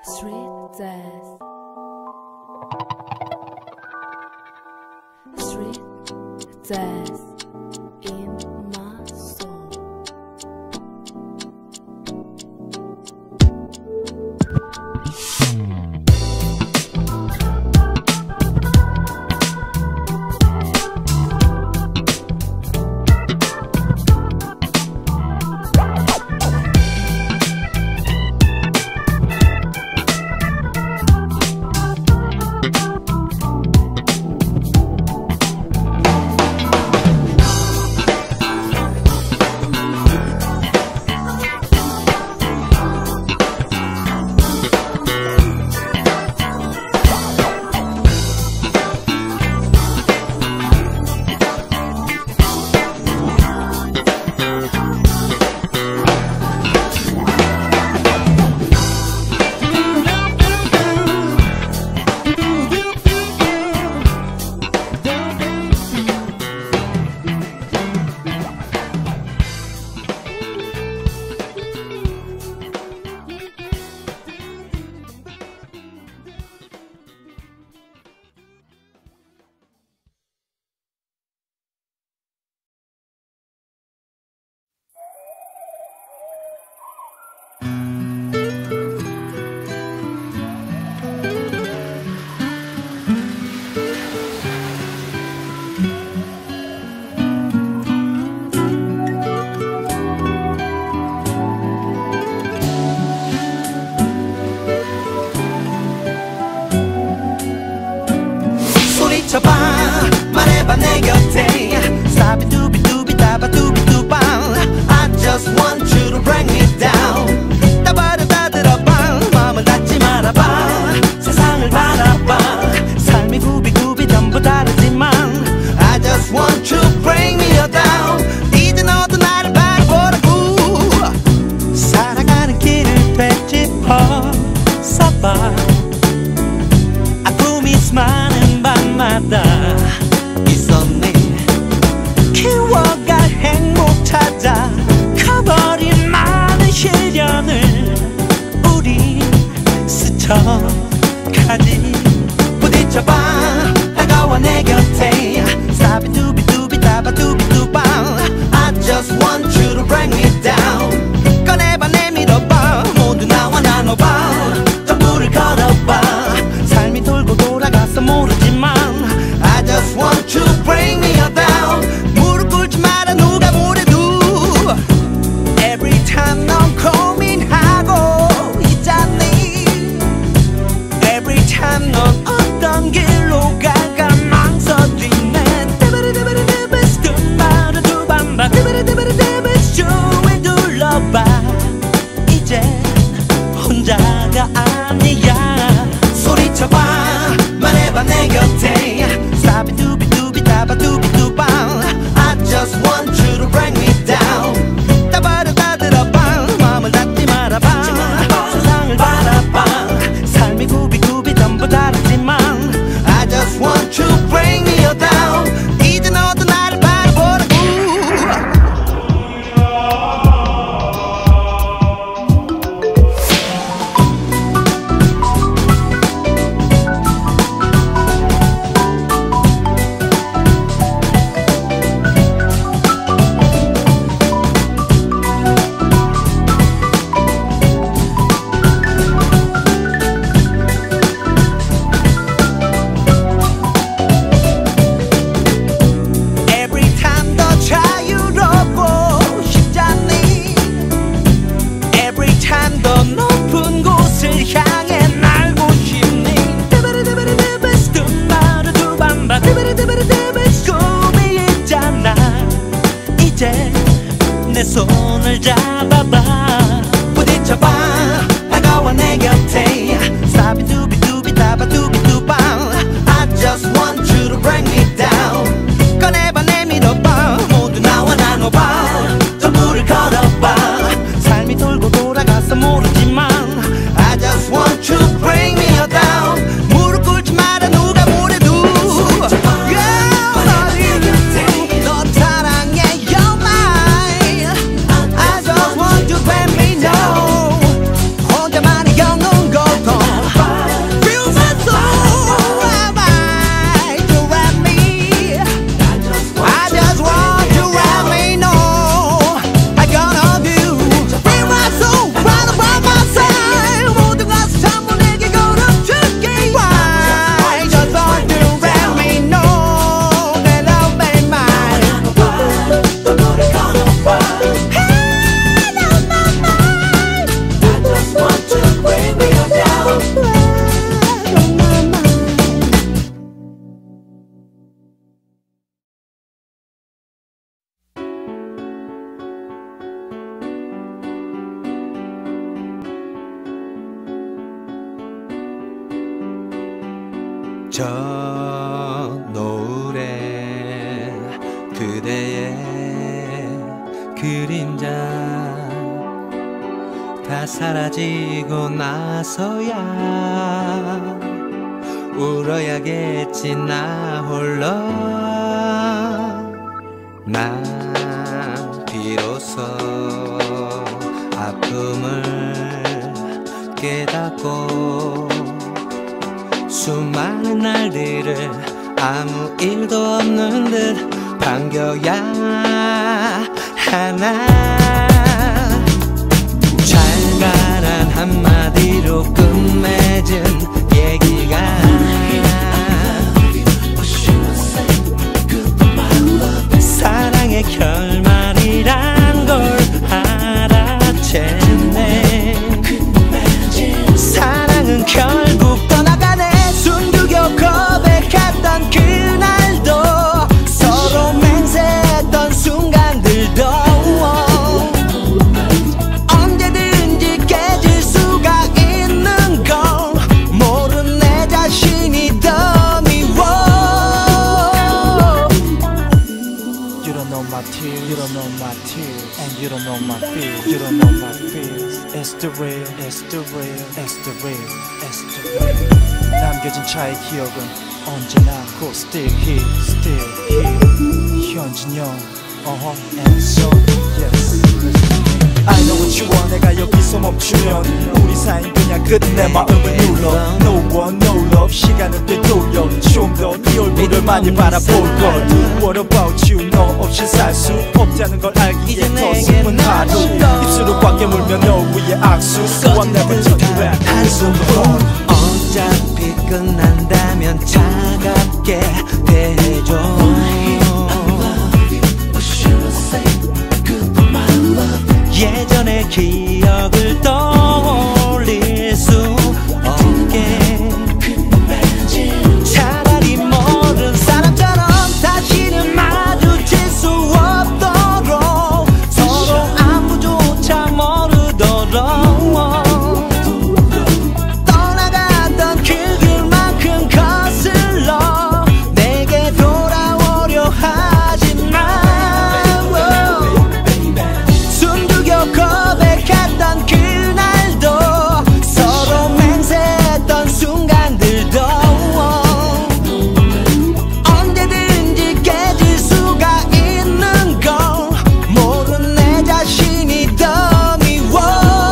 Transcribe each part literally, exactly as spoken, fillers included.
Street jazz. Street jazz in my soul. 소리쳐봐 말해봐 내 곁에 사비두비두비다바두비두방 I just want you to bring me down 따바로 다 들어봐 마음을 닫지 말아봐 세상을 바라봐 삶이 구비구비 전부 다르지만 I just want you to bring me down 이제 너도 나를 바라보라고 살아가는 길을 되짚어 써봐 아픔이 많은 밤마다 있었네 키워갈 행복 찾아 커버린 많은 시련을 우리 스쳐가지 부딪혀봐 다가와 내 곁에 사비두비두비다바두비두방 I just want you to bring me down 꺼내봐 내밀어봐 모두 나와 나눠봐 전부를 걸어봐 삶이 돌고 돌아가서 모르지만 I just want you to bring me down 무릎 꿇지 마라 누가 뭐래도 Every time 넌 고민하고 있잖니 Every time 넌 어떤 길로 갈까 망설이네 데베르데베르데베 스tum바르 두밤바 데베르데베르데베 쇼에 둘러봐 이제 혼자가 아니야 소리쳐봐 말해봐 내 곁에 사비두비두비다바두비두방 I just want you to bring me down 따바로 다 들어봐 마음을 닫지 말아봐 세상을 바라봐 삶이 구비구비 전부 다르지만 I just want you to bring me down 이제 너도 나를 바라보라고 내 손을 잡아봐 부딪혀봐 다가와 내 곁에 사비두비두비다바두비두방 I just want you to bring me down 꺼내봐 내밀어봐 모두 나와 나눠봐 전부를 걸어봐 삶이 돌고 돌아가서 모르지만 I just want you to bring me down 무릎 꿇지 마라 누가 뭐래도 너 사랑해 you're mine I just want you to bring me down 혼자만의 영웅 고통 저 노을에 그대의 그림자 다 사라지고 나서야 울어야겠지 나 홀로. 난 비로소 아픔을 깨닫고 수많은 날들을 아무 일도 없는 듯 반겨야 하나. 잘 가란 한마디로 끝맺은 얘기가 사랑의 결말이란 걸 알아챘네. 사랑은 결국 떠나가네. 숨죽여 고백했던 그날도 서로 맹세했던 순간들도 언제든지 깨질 수가 있는 걸 모른 내 자신이 더 미워. You don't know my tears, you don't know my tears, and you don't know my fears, you don't know my fears. It's the real, it's the real, it's the real, it's the real. 남겨진 차의 기억은 언제나 고 still here, still here. 현진영, uh-huh, and so yes. I know what you want. 내가 여기서 멈추면 우리 사이 그냥 끝내 마음을 눌러. No one, no love. 시간은 되돌려 좀 더 네 얼굴을 많이 바라볼걸. What about you? 너 없이 살 수 없다는 걸 알기에 더 슬픈 하루. 입술을 꽉 깨물며 너 위에 악수. So I'm never turn you back. 한숨뿐 어차피 끝난다면 차갑게 대해줘. 예전의 기억을 떠올릴 수 없게 차라리 모른 사람처럼 다시는 마주칠 수 없도록 서로 안부조차 모르도록 떠나갔던 그 길만큼 거슬러 내게 돌아오려 하지마. 고백했던 그날도 서로 맹세했던 순간들도 언제든지 깨질 수가 있는 걸 모른 내 자신이 더 미워.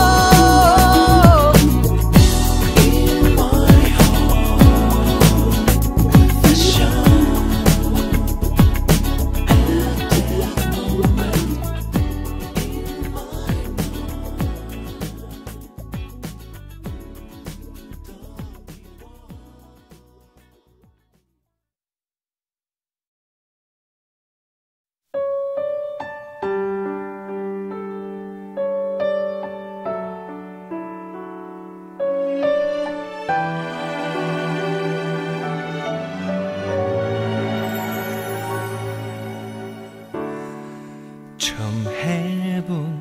처음 해본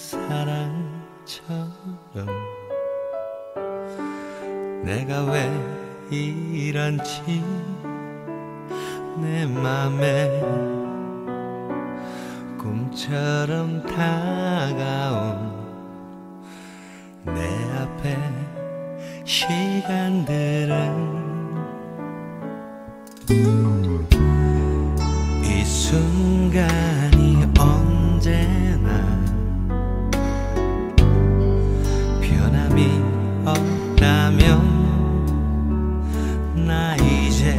사랑처럼 내가 왜 이런지 내 맘에 꿈처럼 다가온 내 앞에 시간들은 이 순간이 언제나 변함이 없다면 나 이제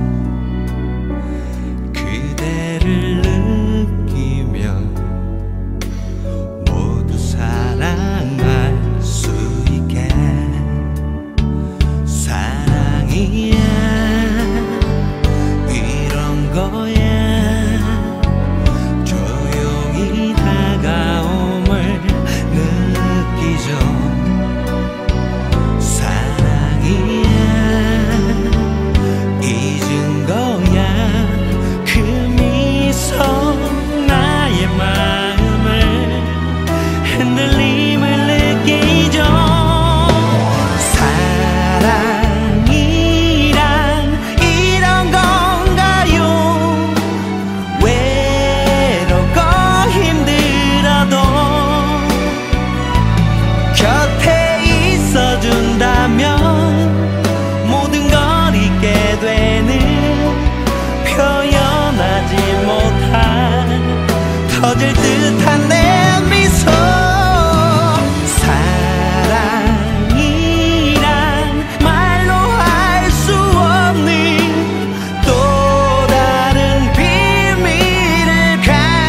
그대를 느끼며 모두 사랑할 수 있게. 사랑이야 터질 듯한 내 미소 사랑이란 말로 할 수 없는 또 다른 비밀을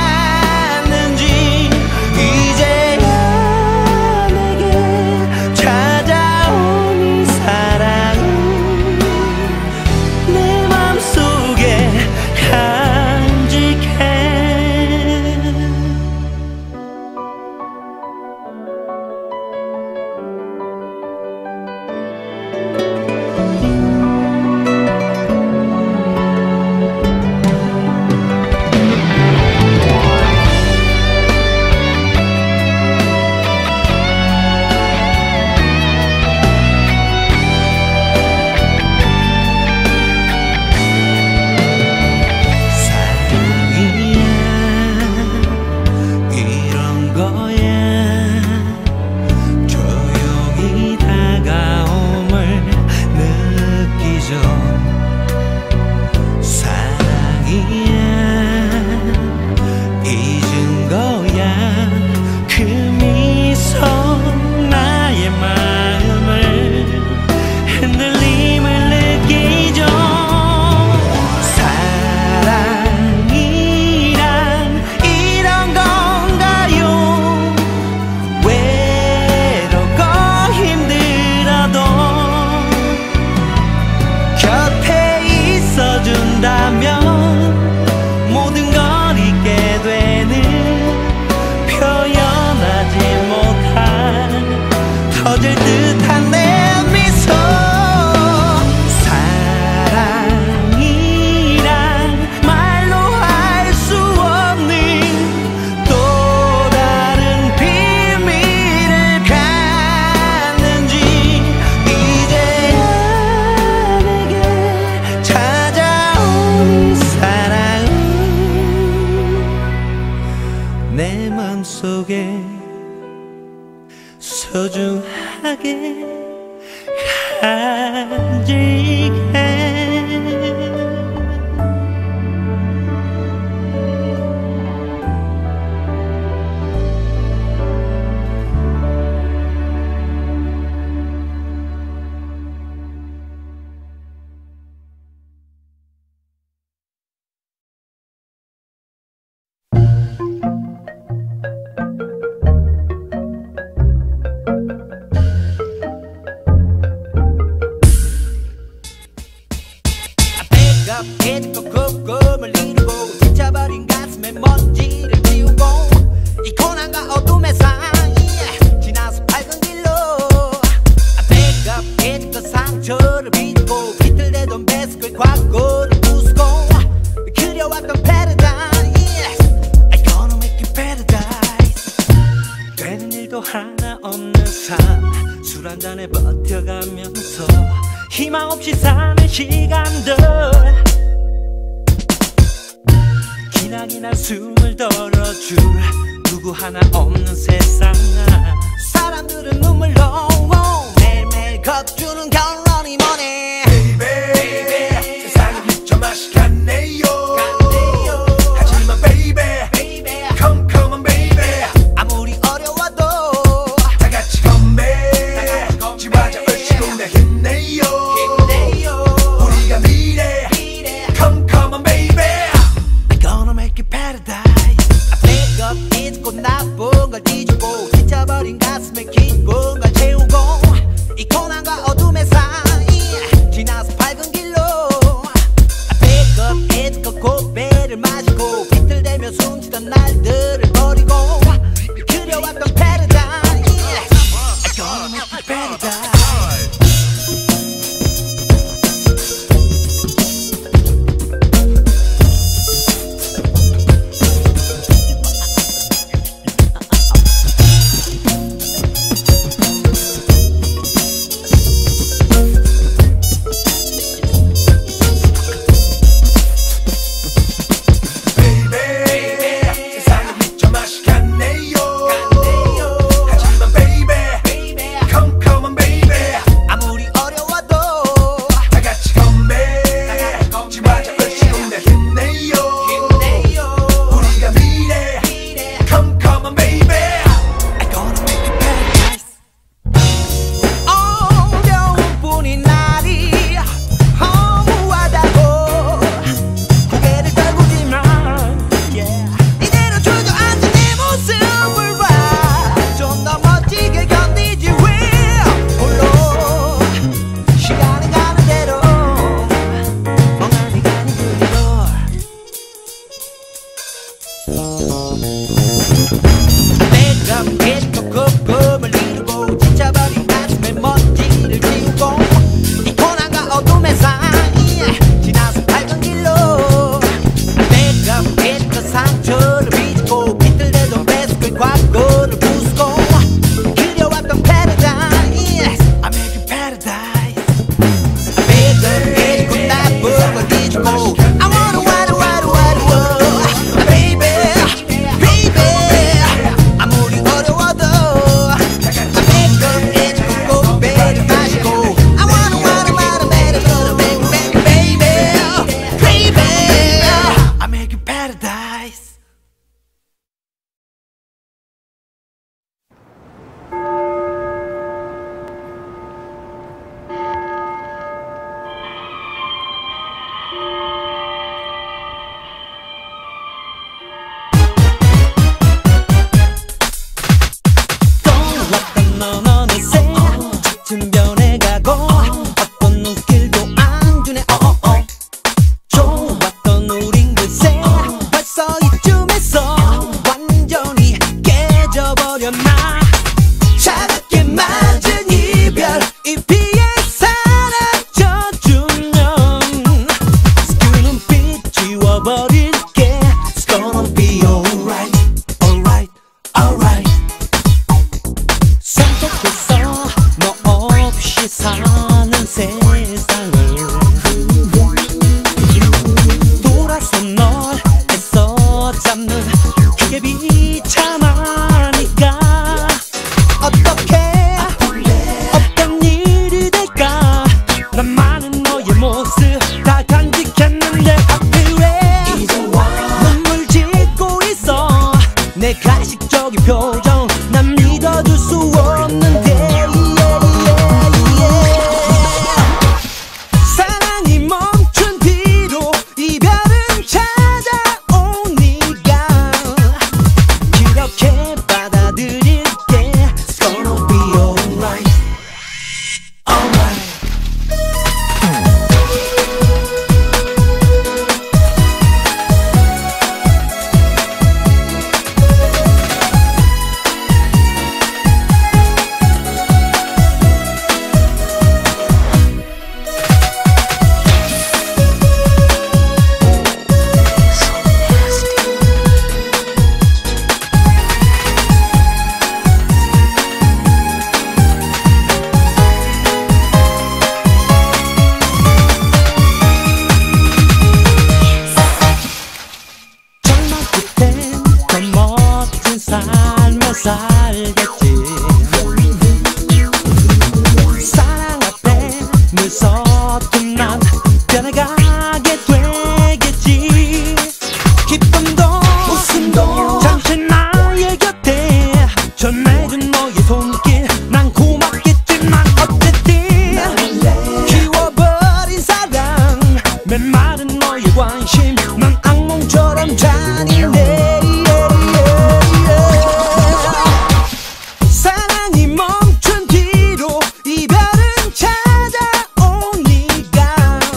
갖는지 이제야 내게 찾아온 이 사랑은 내 맘속에 간직해. 모든 걸 잊게 되는 표현하지 못한 터질 듯한 내 미소 사랑이란 말로 할 수 없는 또 다른 비밀을 갖는지 이제야 내게 찾아온 사랑은 내 맘속에 소중하게 간직해. 깨지고 꿈을 이루고 지쳐버린 가슴에 먼지를 띄우고 이 고난과 어둠의 사이에 지나서 밝은 길로 깨지고 상처를 빚고 비틀대던 베스크의 과거를 부수고 그려왔던 paradise I'm gonna make you paradise. 되는 일도 하나 없는 삶 술 한잔에 버텨가면서 희망 없이 사는 시간들 기나기나 숨을 덜어줄 누구 하나 없는 세상 사람들은 눈물로 매일매일 겁주는 결론이 뭐니 Baby, baby 세상이 미쳐 맛이 같네요 하지만 baby, baby come come on baby 아무리 어려워도 다같이 건배 지화자 얼씨구 내 힘내요 우리가 미래 come come on baby I'm gonna make it paradise. I pick up 잊고 나쁜 걸 뒤집고 지쳐버린 가슴에 기쁜 걸 채우고 이 고난과 어둠의 삶 매섭게 또 꿈을 이루고 지쳐버린 가슴에 먼지를 지우고 이 고난과 어둠의 사이에 지나서 밝은 길로 매섭게 또 상처를 빚고 비틀대던 배속의 과거를 부수고 그려왔던 paradise I make you paradise 매섭게 또 나쁘고 뒤집고 I wanna wanna wanna wanna wanna baby baby 아무리 어려워도 I make her edge 고 배를 마시고 I wanna wanna wanna better better baby baby baby I make you paradise 떠올랐던 넌 어느새 짙은 변해가고 어떤 눈길도 안 주네 어어 좋았던 우린 글쎄 벌써 이쯤에서 완전히 깨져버렸나 차갑게 맞은 이별 이 피에 사라져주면 그 눈빛 지워버릴게 It's gonna be alright alright alright 선택했어 너 없이 사는 세상을 돌아서 널 애써 잡는 그게 비참하니까 어떻게 어떤 일이 될까 난 많은 너의 모습 다 간직했는데 하필 왜 눈물 짓고 있어 내 가식적인 표정 난 믿어줄 수 없는데 사랑이 멈춘 뒤로 이별은 찾아오니까 그렇게 받아들일게 It's gonna be alright alright 절망 끝엔 더 멋진 삶을 살겠지 사랑 앞에 늘 서툰 난 변해가게 되겠지 기쁨도 웃음도 잠시 나의 곁에 전해준 너의 손길 난 고맙겠지만 어쨌든 키워버린 사랑 메마른 너의 관심 난 악몽처럼 잔인해 사랑이 멈춘 뒤로 이별은 찾아오니까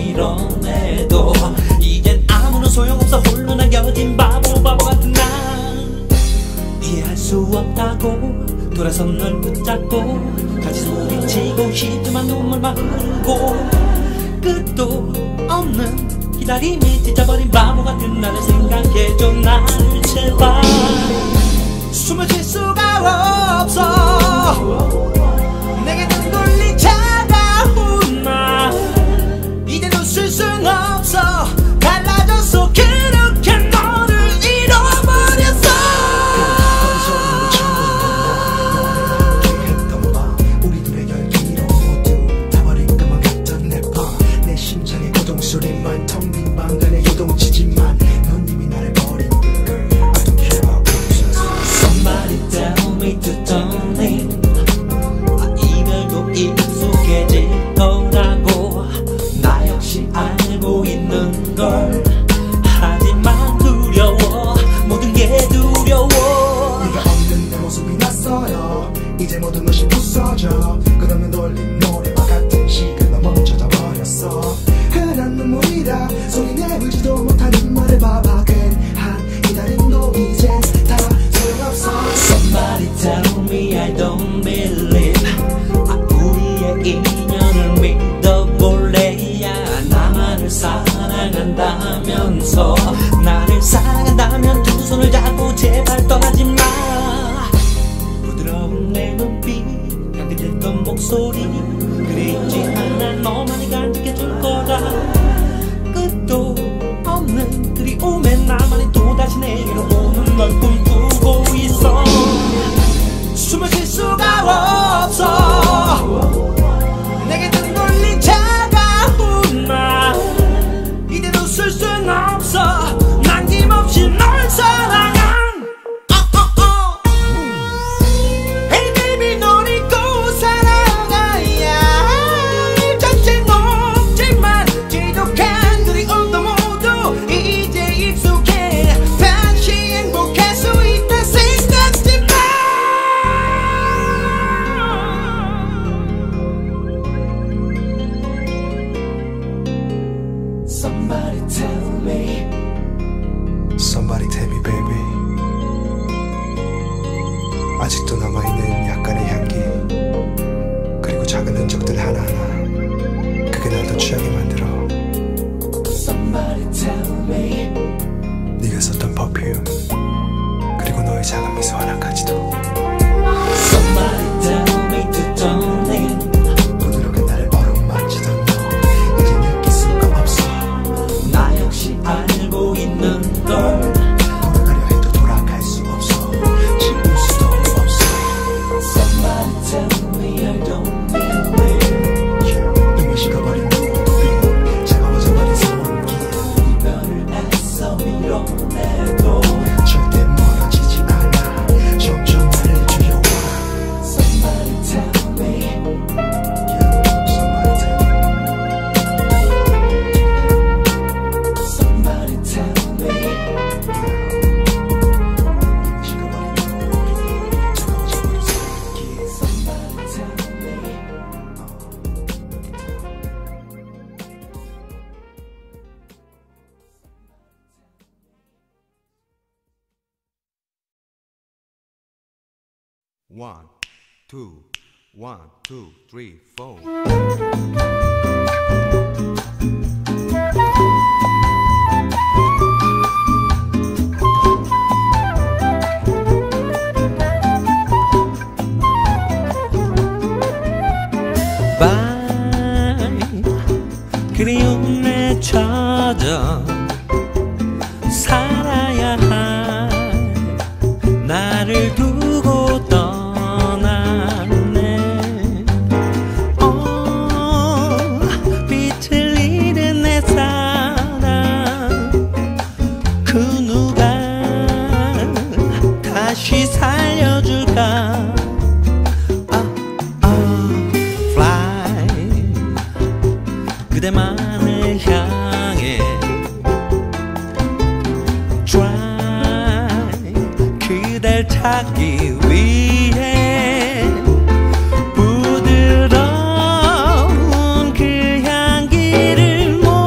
밀어내도 이젠 아무런 소용없어 홀로 남겨진 바보 바보 같은 날 이해할 수 없다고 돌아서 널 붙잡고 같이 소리치고 싶지만 눈물만 흐르고 끝도 없는 기다림이 지쳐버린 바보 같은 나를 생각해줘 나를 제발 숨을 쉴 수가 없어 내게 눈 돌린 차가운 날 이젠 웃을 순 없어 달라졌어 그렇게 너를 잃어버렸어 소리만 텅 빈 방안에 요동치지만 넌 이미 나를 버린 girl I don't care about closures Somebody tell me to turn in 아, 이별도 익숙해질 거라고 나 역시 알고 있는 걸 하지만 두려워 모든 게 두려워 네가 없는 내 모습이 낯설어 이제 모든 것이 부서져 끝없는 돌림 노래와 같은 시간 너 멈춰져 버렸어 흔한 눈물이라 소리 내보지도 못하는 말을 봐봐 괜한 기다림도 이제 다 소용없어 Somebody tell me I don't believe 아, 우리의 인연을 믿어볼래 야 나만을 사랑한다면서 나를 사랑한다면 두 손을 잡고 제발 떠나지 마 부드러운 내 눈빛 향긋했던 목소리 그립지 않아 너만이 간직해줄 거다 끝도 없는 그리움에 나만이 또다시 내게로 오는 걸 꿈꾸고 있어 숨을 쉴 수가 없어 내게 등 돌린 차가운 날 이젠 웃을 순 없어 남김없이 널 사랑한 Somebody tell me baby 아직도 남아있는 약간의 향기 그리고 작은 흔적들 하나하나 그게 날 더 취하게 만들어 Somebody tell me 네가 썼던 퍼퓸 그리고 너의 작은 미소 하나까지도 Somebody tell me to turn in 부드럽게 나를 어루만지던 너 이제 느낄 수가 없어 나 역시 알고 있는 걸 돌아가려 해도 돌아갈 수 없어 지울 수도 없어 Somebody tell me I don't believe yeah, 이미 식어버린 눈빛 차가워져 버린 손길 이별을 애써 밀어내도 절대 멀어지지 않아 점점 나를 줄여와 Somebody tell me yeah, somebody tell me Somebody tell me 이미 식어버린 눈빛 차가워져 버린 손길 Somebody tell me One, two, one, two, three, four. Bye 그리움에 젖어 살아야 할 나를 두고 떠났네 어, 빛을 잃은 내 사랑 그 누가 다시 살려줄까 그대만을 향해 Try 그댈 찾기 위해 부드러운 그 향기를 모아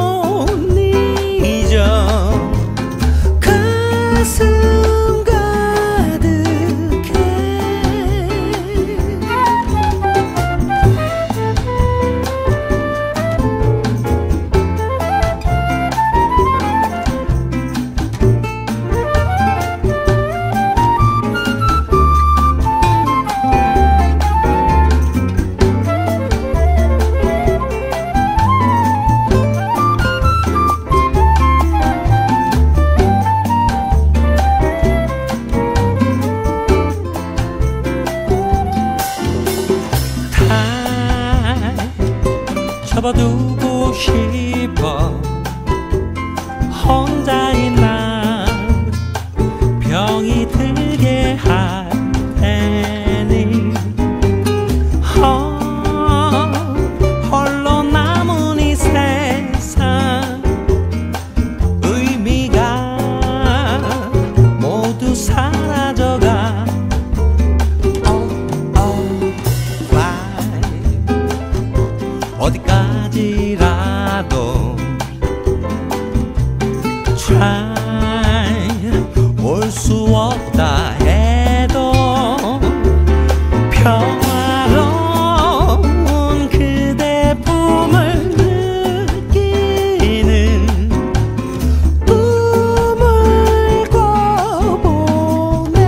싶어 혼자인 난 병이 들게 할 테니 어, 홀로 남은 이 세상 의미가 모두 사라져가 어디까지라도 try 올 수 없다 해도 평화로운 그대 품을 느끼는 꿈을 꿔보네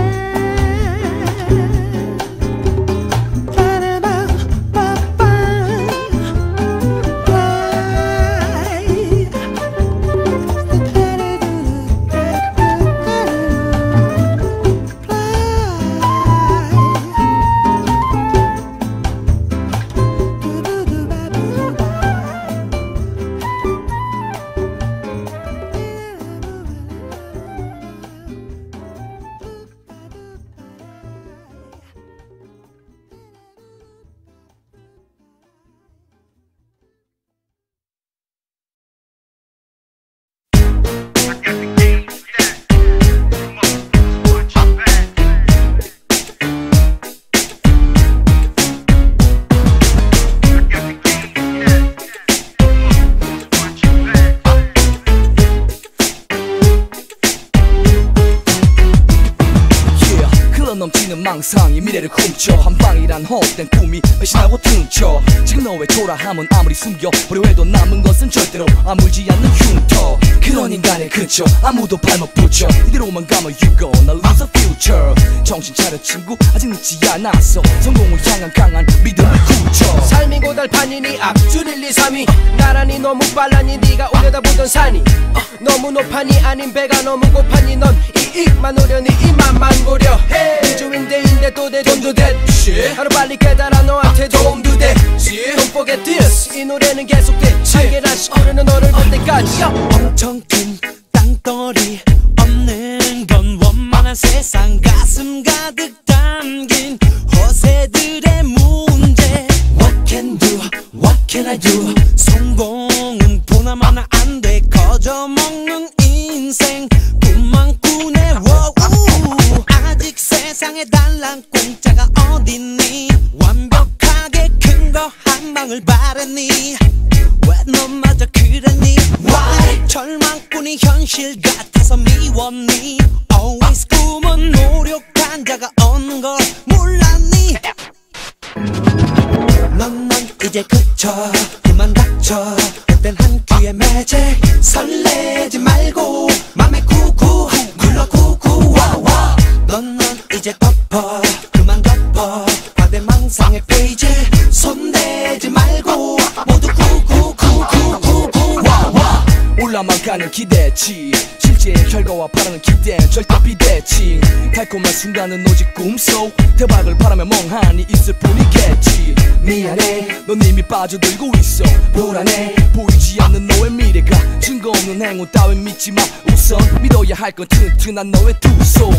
넘치는 망상이 미래를 훔쳐 한방이란 헛된 꿈이 배신하고 등쳐 지금 너의 초라함은 아무리 숨겨보려 해도 남은 것은 절대로 아물지 않는 흉터 그런 인간의 근처 아무도 발목 붙여 이대로만 가면 you gonna lose a future 정신 차려 친구 아직 늦지 않았어 성공을 향한 강한 믿음을 굳혀 삶이 고달판이니 앞줄 일, 이, 삼이 나란히 너무 빨라니 네가 올려다보던 산이 어, 너무 높아니 아닌 배가 너무 고파니 넌 이익만 노려니 이만만 보려 hey. 주인데인데 도대 돈도 됐지 하루빨리 깨달아 너한테 도움도 됐지 Don't forget this 이 노래는 계속됐지 알게라시 오르는 너를 볼 때까지 엄청 큰 땅덩어리 없는 건 원만한 세상 가슴 가득 담긴 허세들의 문제 What can do, what can I do 성공은 보나마나 안 돼 거저먹는 인생 꿈만 꾸네 wow. 아직 세상에 달랑 공짜가 어딨니 완벽하게 큰 거 한 방을 바랬니 왜 너마저 그랬니 Why 절망뿐이 현실 같아서 미웠니 Always 꿈은 노력한 자가 얻는 걸 몰랐니 넌 넌 이제 그쳐 그만 닥쳐 헛된 한 귀에 매제 설레지 말고 맘에 쿠쿠 굴러 쿠쿠 와와 넌 넌 이제 덮어 그만 덮어 과대망상의 페이지 손대지 말고 모두 쿠쿠쿠쿠쿠쿠 와와 올라만 가는 기대치 실제 결과와 바라는 기대는 절대 비대칭 달콤한 순간은 오직 꿈속 대박을 바라며 멍하니 있을 뿐이겠지 미안해 넌 이미 빠져들고 있어 불안해 보이지 않는 너의 미래가 증거 없는 행운 따윈 믿지마 우선 믿어야 할 건 튼튼한 너의 두손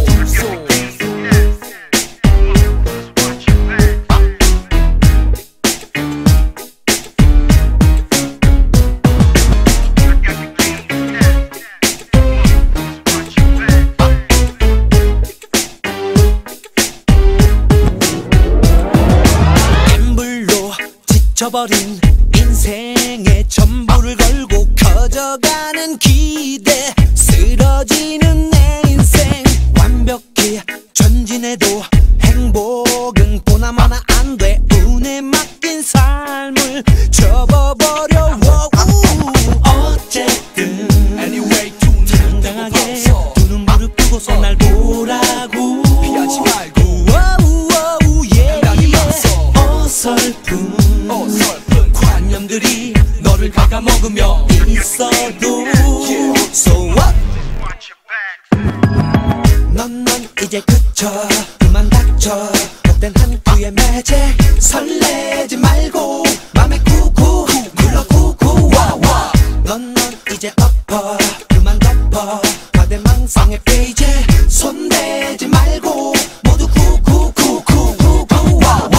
버린 인생에 전부를 걸고 커져가는 기대 쓰러지는 내 인생 완벽히 전진해도 행복은 보나마나 안 돼 운에 맡긴 삶을 접어버려 어쨌든 anyway, 당당하게 두 눈 무릎 꿇고서 날 보라고 피하지 말고 어설픈 관념들이 너를 갉아먹으며 있어도 So what? 넌 넌 이제 그쳐 그만 닥쳐 헛된 한 귀에 매제 설레지 말고 맘에 쿠쿠 굴러 쿠쿠 와와 넌 이제 엎어 그만 덮어 과대망상의 페이지 손대지 말고 모두 구구구구구구와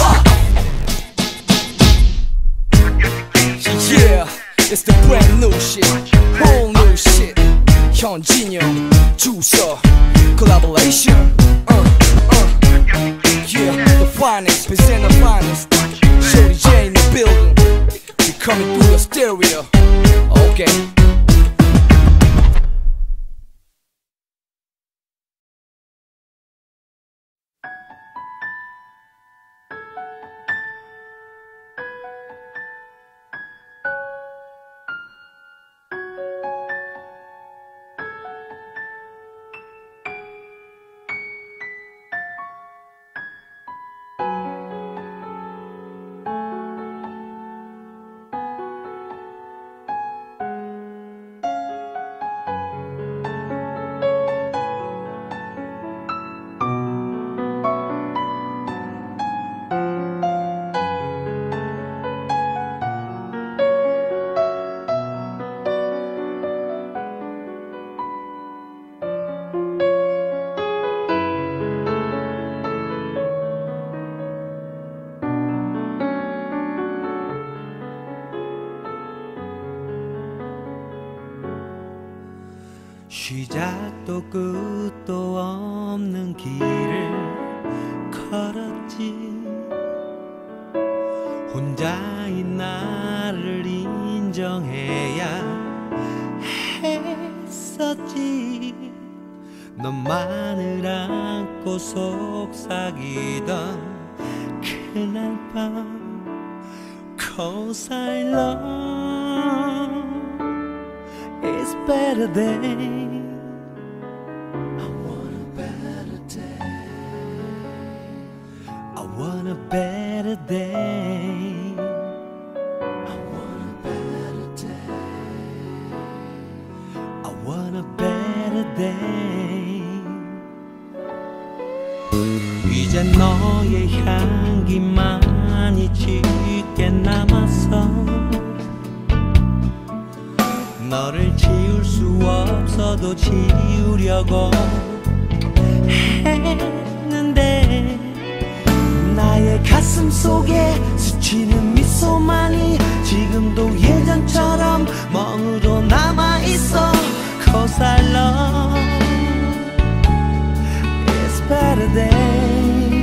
Yeah, it's the brand new shit, whole new shit. 현진영, 주서, collaboration. Uh, uh. Yeah, the finest, present the finest. Shorty J in the building. We coming through the stereo. Okay. 시작도 끝도 없는 길을 걸었지 혼자인 나를 인정해야 했었지 너만을 안고 속삭이던 그날 밤 Cause I love It's better day I want a better day I want a better day I want a better day I want a better day 이제 너의 향기만이 짙게 남았어 너를 지울 수 없어도 지우려고 했는데 나의 가슴 속에 스치는 미소만이 지금도 예전처럼 멍으로 남아있어 Cause I love It's better day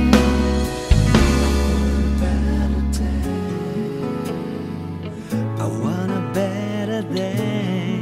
I want a better day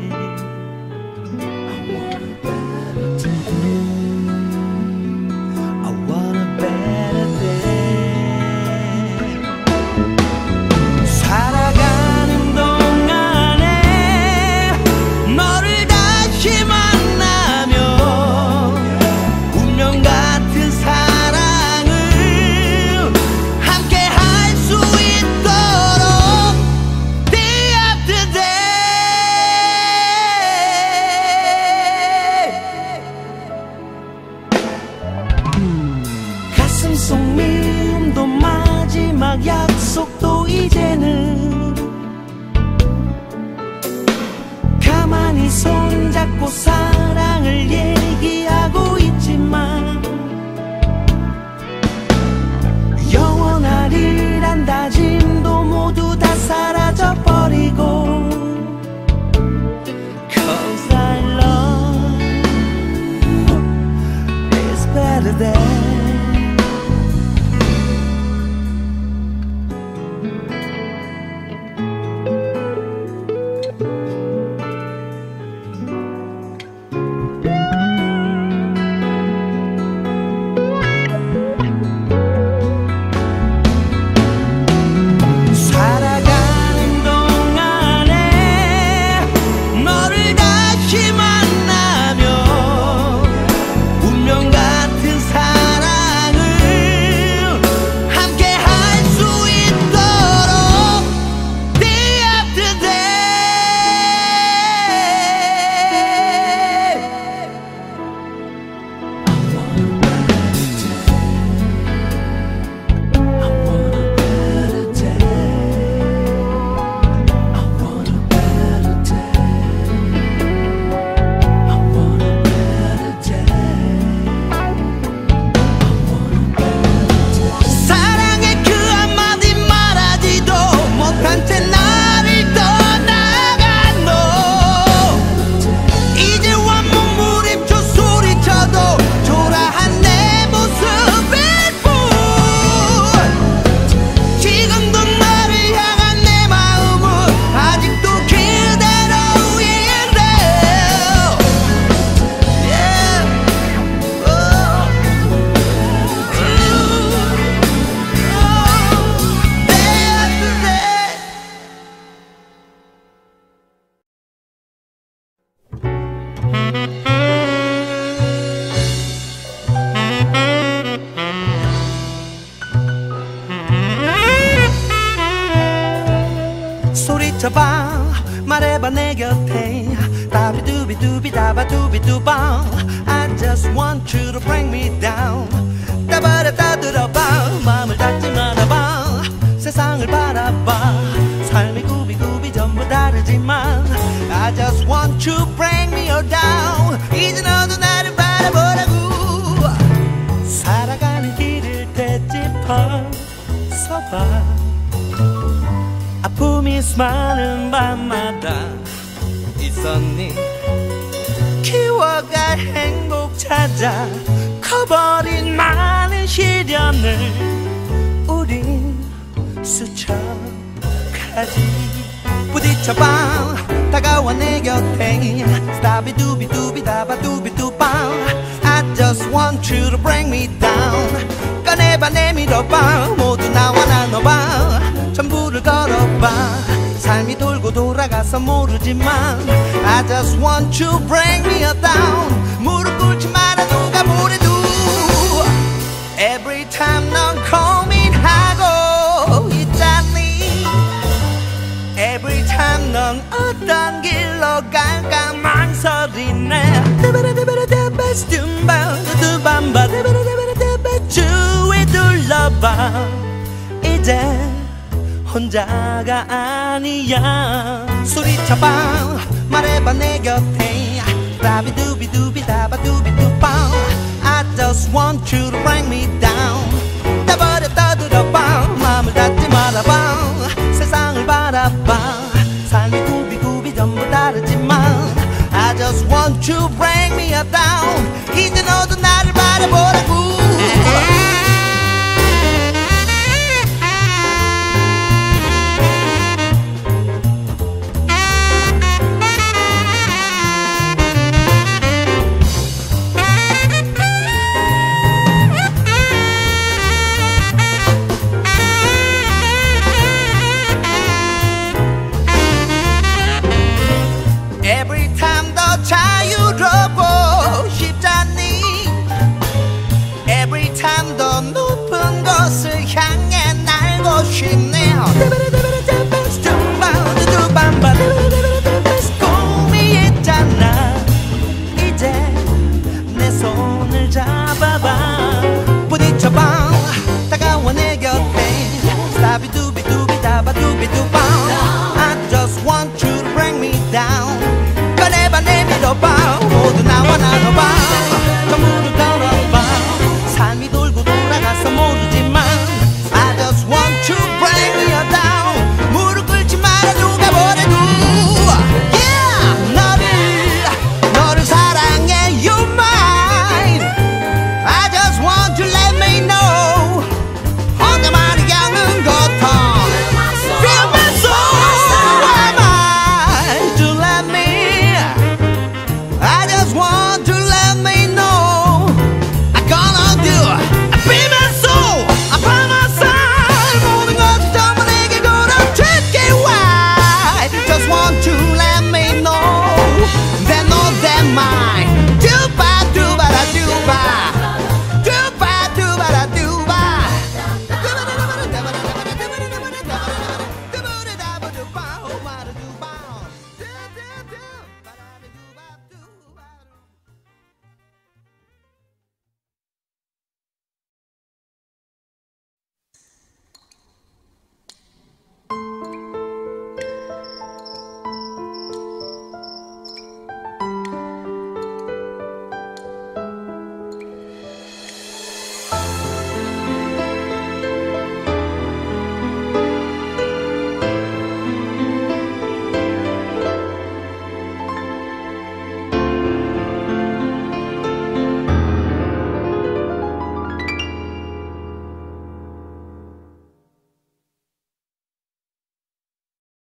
가슴속 미움도 마지막 약속도 이제는 가만히 손잡고 사랑을 얘기하고 있지만 영원하리란 다짐도 모두 다 사라져버리고 Cause I love It's better than 운명 같은 사랑 소리쳐봐 말해봐 내 곁에 따비두비두비다바두비두바 I just want you to bring me down 따바라 따들어봐 마음을 닫지 말아봐 세상을 바라봐 삶이 구비구비 전부 다르지만 I just want you to bring me down 이제 너도 나를 바라보라고 살아가는 길을 되짚어서봐 아픔이 많은 밤마다 있었니 키워갈 행복 찾아 커버린 많은 시련을 우린 스쳐가지 부딪혀봐 다가와 내 곁에 스타비두비두비다바두비두바 I just want you to bring me down 꺼내봐 내밀어봐 모두 나와 나눠봐 전부를 걸어봐 삶이 돌고 돌아가서 모르지만 I just want you to bring me down 무릎 꿇지 마라 누가 뭐래도 Every time 넌 고민하고 있잖니 Every time 넌 어떤 길로 갈까 망설이네 주위 둘러봐 이제 혼자가 아니야 소리쳐봐 말해봐 내 곁에 따비두비두비다바두비두바 I just want you to bring me down 따버려 떠들어봐 마음을 닫지 말아봐 세상을 바라봐 삶이 구비구비 전부 다르지만 I just want you to bring me down 이제 너도 나를 바라보라고 Every time 더 자유롭고 싶잖니 Every time 더 높은 곳을 향해 날고 싶네 꿈이 있잖아 이제 내 손을 잡아봐 부딪혀봐 다가와 내 곁에 스타비두비두비다바두비두바 I just want you to bring me down 꺼내봐 내밀어봐 모두 나와 나눠봐 전부를 걸어봐 삶이 돌고 돌아가서 모르지만 I just want you to bring me down 무릎 꿇지 마라 누가 뭐래도 Yeah 너를 너를 사랑해 You're mine I just want you to let me know 혼자만이 겪는 고통 Feel my soul Am I to let me I just want to